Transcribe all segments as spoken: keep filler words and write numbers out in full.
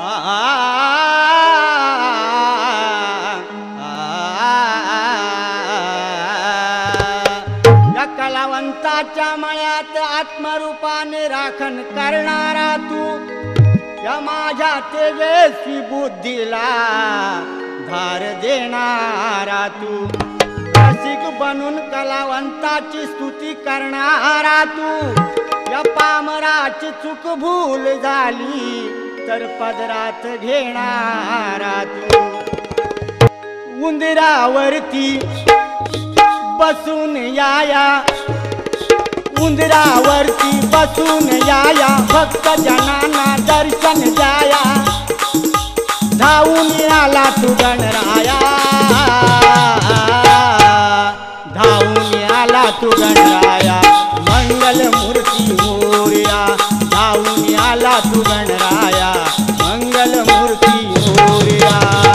या कलावंताच्या मळ्यात आत्मरूपाने राखण करणारा तू, या माझ्या तेजस्वी बुद्धीला धार देणारा तू, रसिक बनून कलावंताची स्तुती करणारा तू, या पामराची चूक भूल झाली तर पदरात घेणारा तू, उंदरावरती बसून याया, उंदरावरती बसून याया, भक्त जनांना दर्शन द्याया, धावून आला तू गणराया, धावून आला तू गणराया, मंगल मूर्ती मोरया, धावून आला तू गणराया, मंगल मूर्ती मोरया.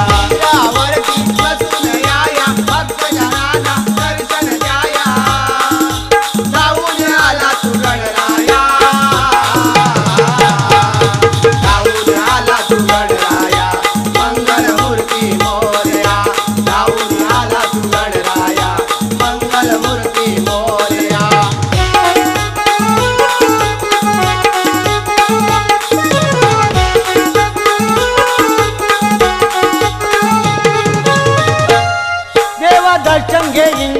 दर्शन घेईन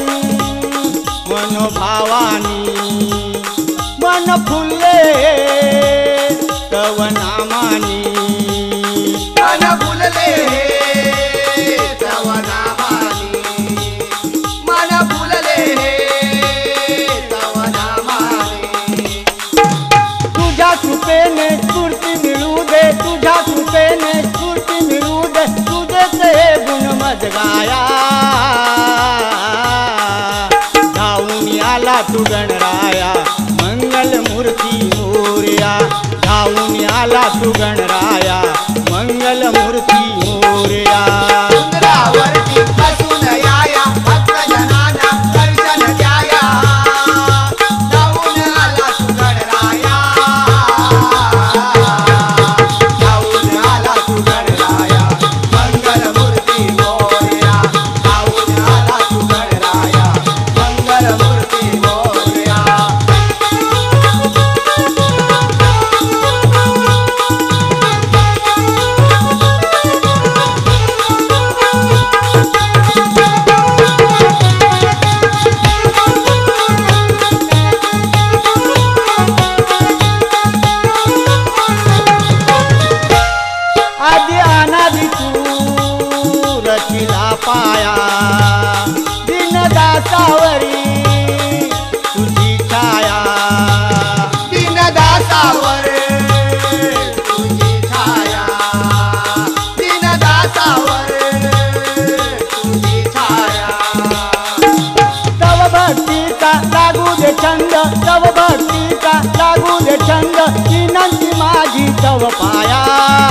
मनोभावानी, मन फुलले तव नामानी, मन फुलले तव नामानी, मन फुलले तव नामानी. तुझ्या कृपेने स्फूर्ती मिळू दे, तुझ्या कृपेने स्फूर्ती मिळू दे, तुझे ते गुण मज गाया, आला तू गणराया, मंगल मूर्ती मोरया, धावून आला तू गणराया, मंगल मूर्ती मोरया. उंदरावरती बसून याया, भक्त जनांना दर्शन द्याया, धावून आला तू गणराया, धावून आला तू गणराया, मंगल मूर्ती मोरया, धावून आला तू गणराया, मंगल मूर्ती मोरया. आदि अनादि तू रचिला पाया, दीनदासावरी तुझी छाया, दीनदासावर तुझी छाया, दीनदासावर तुझी छाया. तव भक्तीचा लागू दे छंद, तव भक्तीचा लागू दे छंद, विनंती माझी तव पाया.